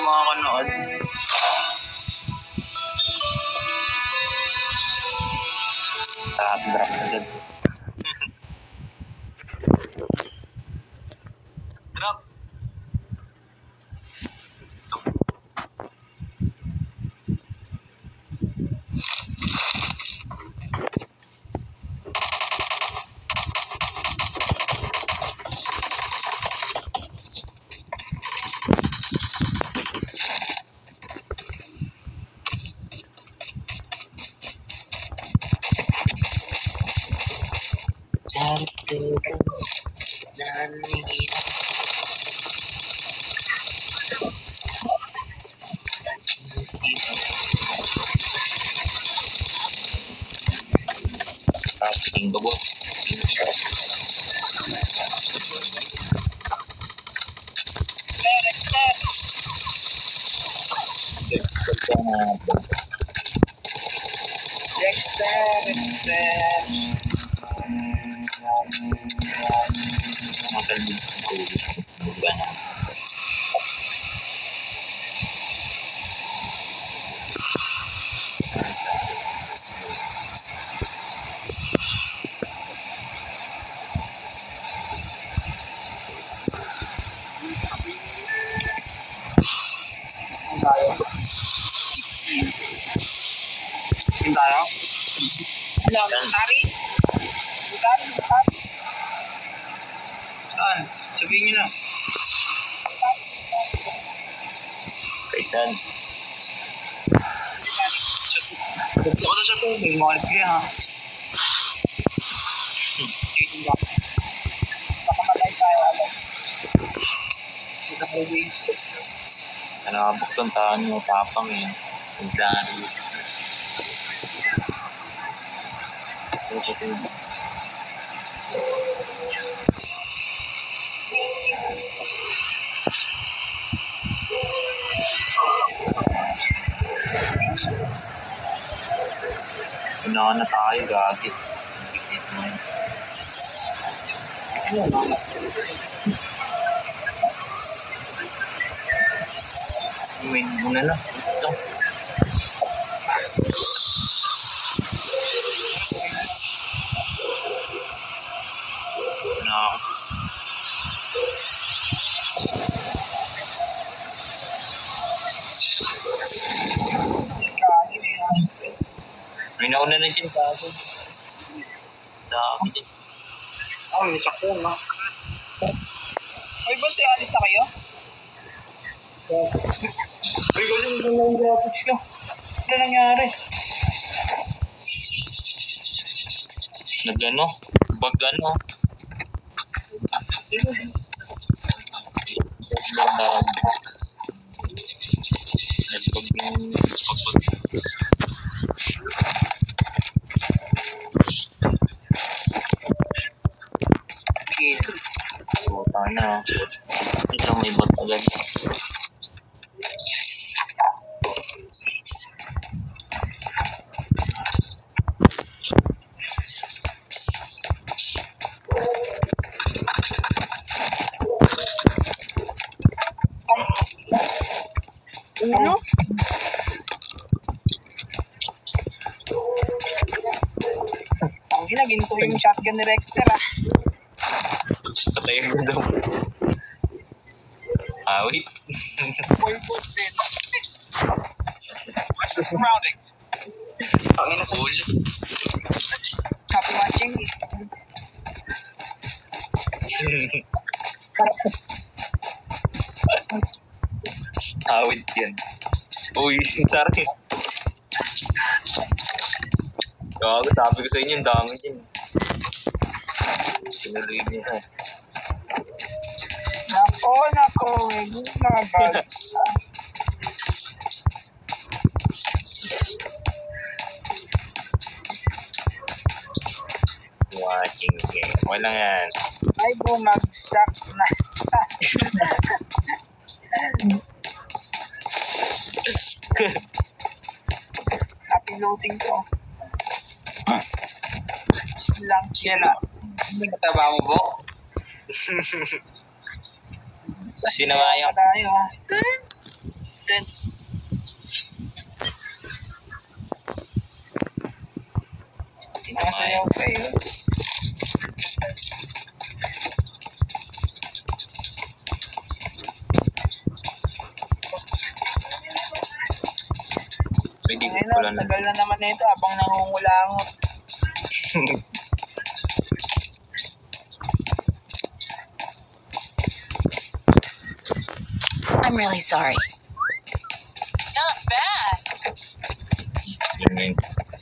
makakanood. Drop agad. Drop. Tinggal bos. Saan? Sabihin nyo na. Kaitan. Gusto ko na sa tubig. Makalip kaya ha. Baka matay tayo agad. Ito na waste. Nakabok ng tahan mo. Tapang eh. Pagdaan. Ito sa tubig. Unahan na tayo, gagit. May muna na. Ito. Una ako. May nauna na dyan kaso. Dami dyan. May sakto na. Ay ba si alis na kayo? Ay kasi hindi na yung graphics ko. Ano nangyari? Nag-ano? Bag-ano? Sana ito may bot agad. Ano? Ang ginto yung shotgun ni Rector ah. Patay ko daw. Wait. Surrounding. Cool. Happy watching. Awit yan. Uy, sintari. Gago, sabi ko sa inyo, ang dami din. Sinuloy niyo ha. Nako, hindi mga bags. Watching game. Wala yan. Ay, bumagsak na. Happy loading ko. Lang Yan na. Hindi kataba mo, Bo? Sino nga yung... din. Tinasayaw pa eh. Pwede ko Ngayon pala na, tagal na naman na ito habang nangungulangot. I'm really sorry. Not bad. Yun.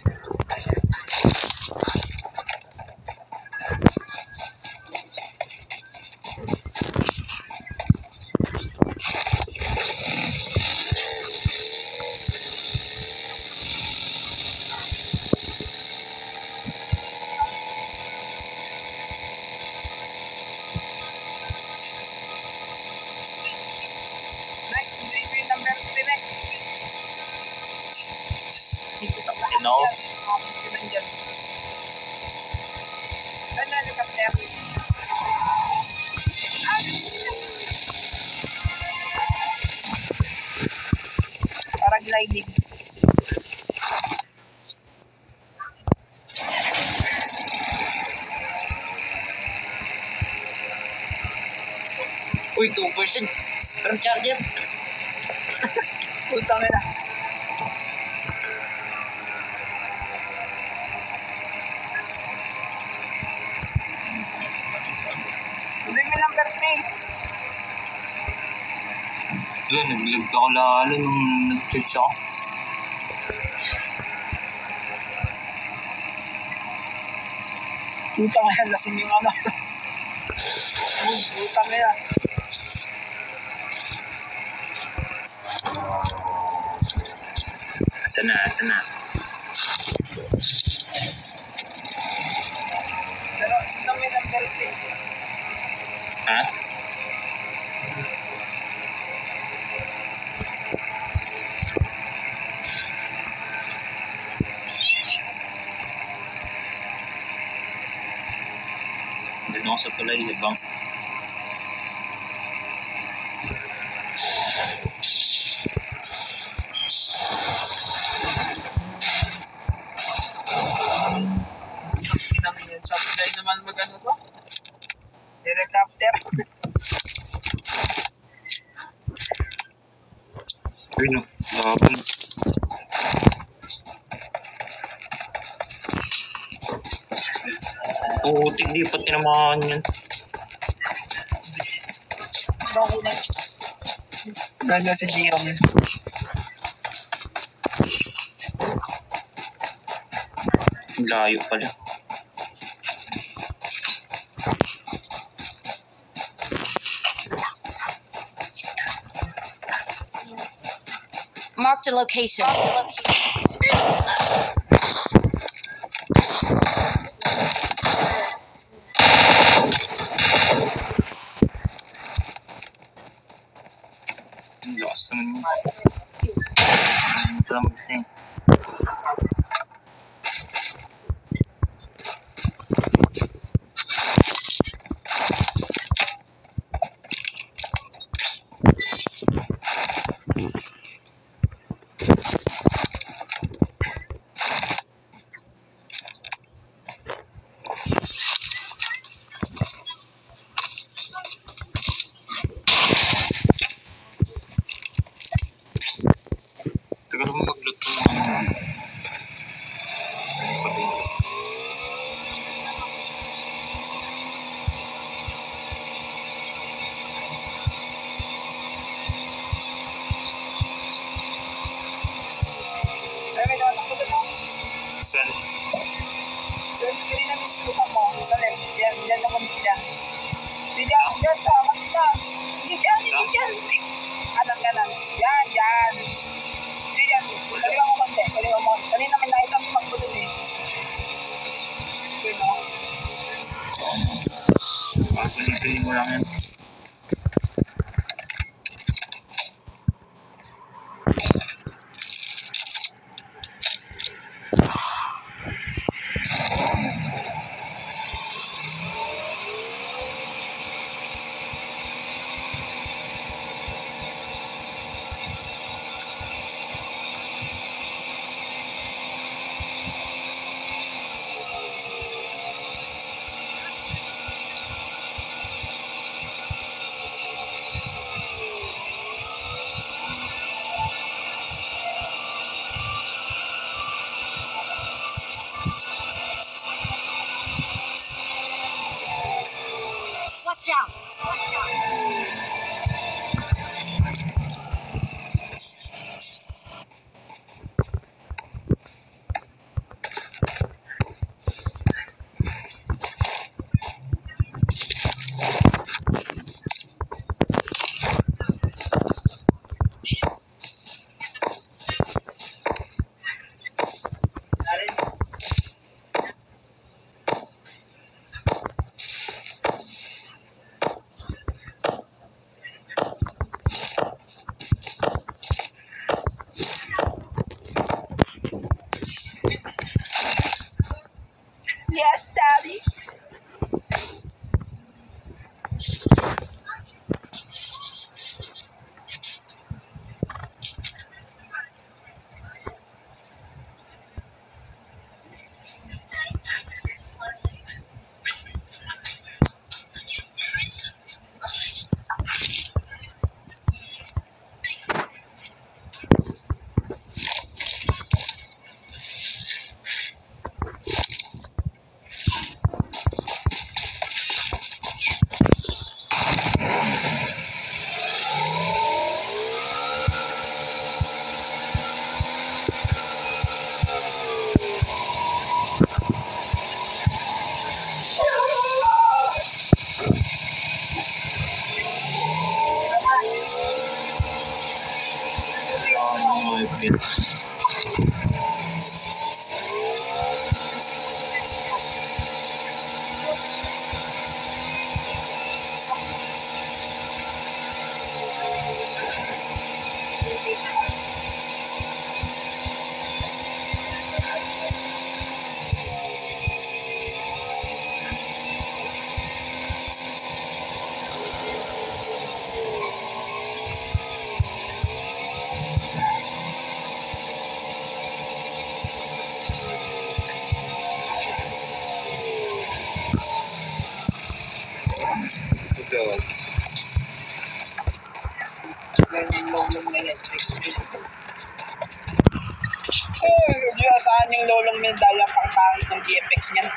Next, hindi ko yung number 3 next. You know? Ano, helicopter? Parang gliding. Uy, 2%. Supercharger. Putang ina. Hindi mo number 3. Yun, naglag ako lalo nung nag-search ako. Putang ina, lasing yung ano. Putang ina. Asa na, asa na. Pero sino may number 3? Ha? Doon ako sa tulay, bounce. Pinangin yun. Subscribe naman mag-ano to? Helicopter. Uy, no. Laban. Putik, di pa tinamaan yan. Bakit? Ganda si Leon. Layo pala. Marked a location. Ang lakas naman yun. Ayun pala mag-tank. Tagal mo magluto ng ano. Ay, may natakbo doon ako. Saan? Doon, kaya na miskuta mo. Sa left. Yan naman dyan. Diyan sa kanila. Hindi dyan. Kanan. Yan. Hindi dyan. Kaliwa mo konti. Kanina may nakita mo takbo doon eh. Okay, no? Pagpili mo lang yan. Yun. Good. Yung lolong na yan. Yung saan yung lolong na daya pang pangit ng GFX niyan.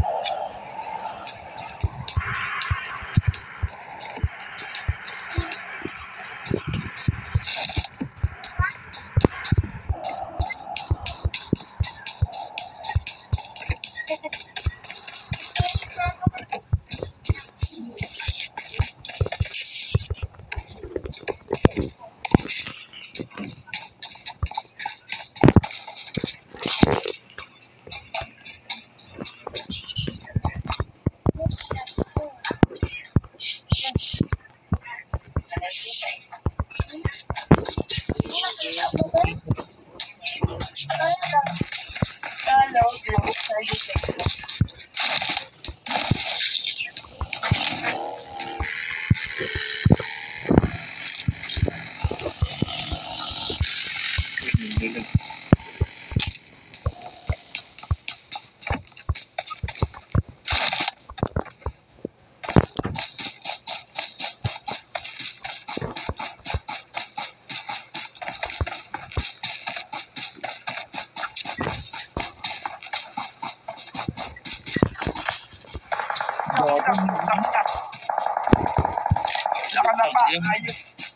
Nakanapa, ayun.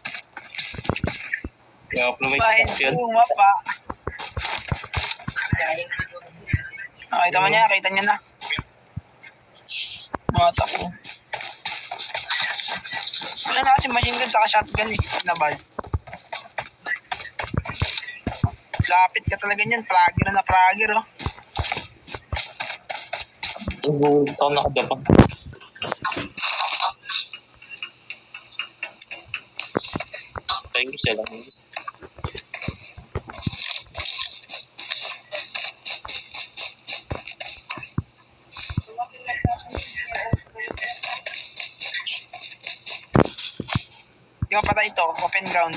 Kaya ako naman Bahin yun. bumapa. Kita mo niya, kita niya na. Mata ko. Wala na kasi machine gun saka shotgun eh. Nabal. Lapit ka talaga niyan. Fragger na fragger oh. Ito nakadapa. Thank you sila. Di ba patay ito? Open ground.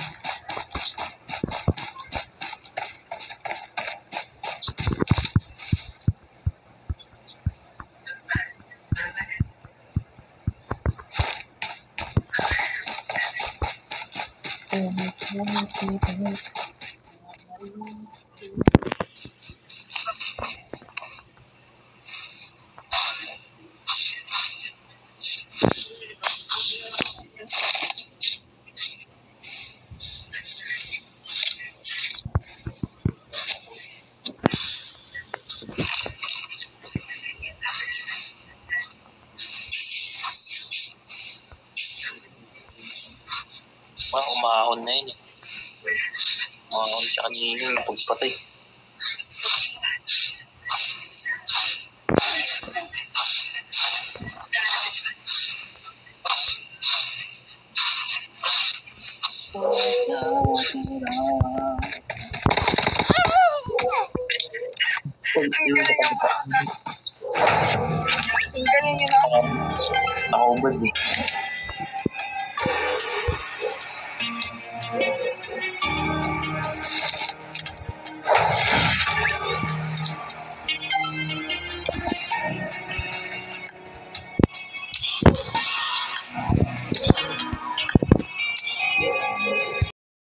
Umahon na yun eh. Umahon siya kanina yung pagpatay. Ang galing yun ah. Nakaubad eh.